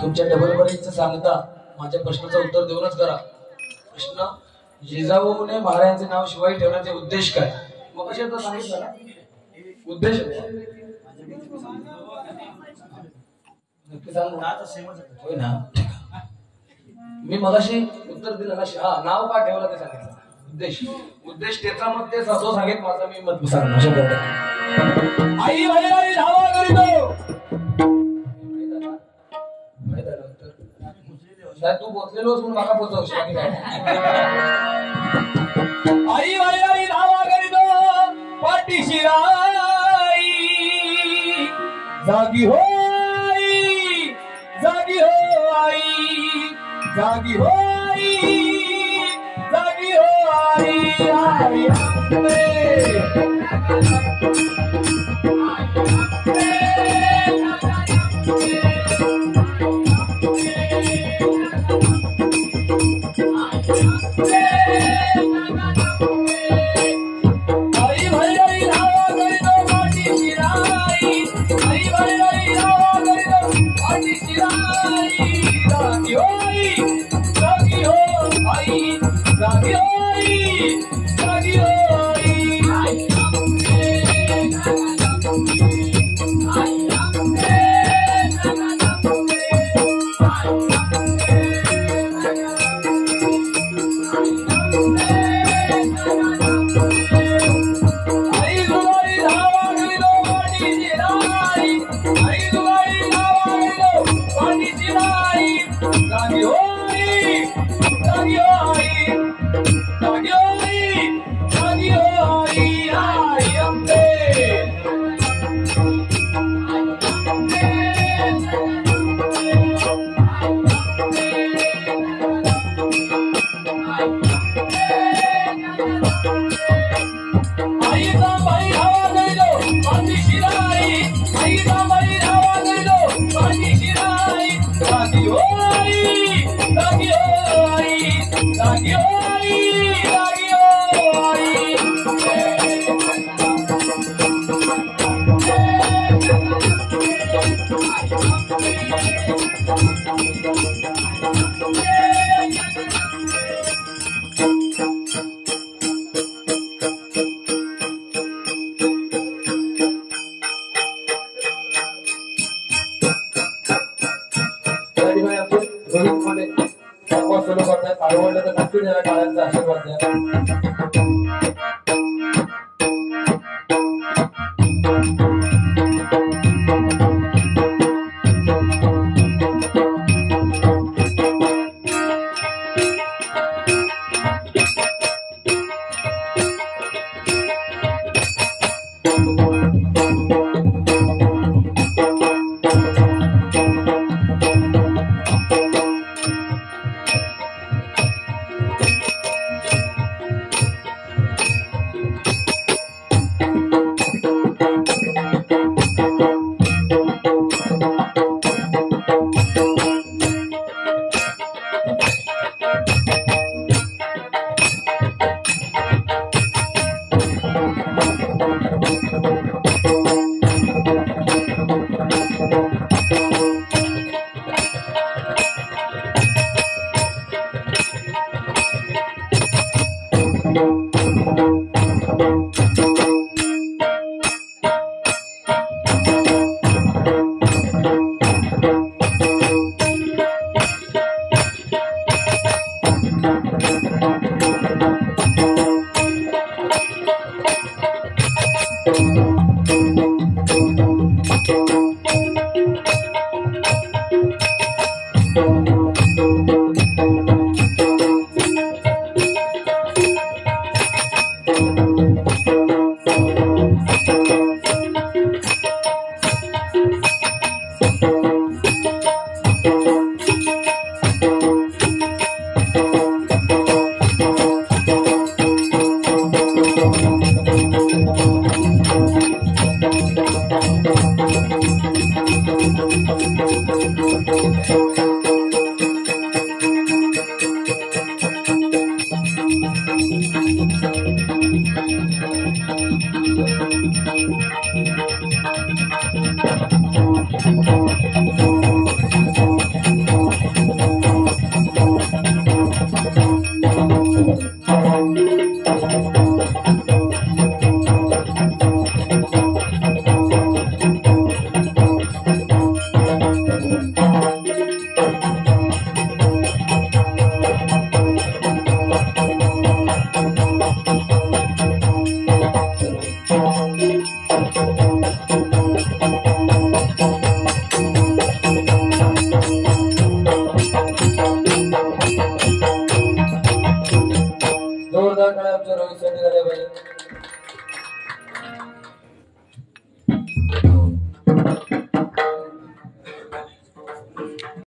तुमच्या डबल बरेचं सांगता माझ्या प्रश्नाचं उत्तर देऊनच करा. प्रश्न जिजाऊने महाराजांचे नाव शिवाई ठेवण्याचे उद्देश काय? मग कशा तो सांगितलं ना उद्देश नक्की सांगू होय ना. मी मगाशी उत्तर दिलं ना. हा नाव का ठेवलं ते सांगितलं. उद्देश त्याचा मत ते जो सांगेल माझा मी मत सांगणार. आई वडिलांनी धावा करीतो तू पोचलेलोस म्हणून माका पोचवशील. आई वडिलांनी धावा करीतो पाठीशी राई जागी हो आई जागी हो आई जागी हो आई जागी हो आई आई आहे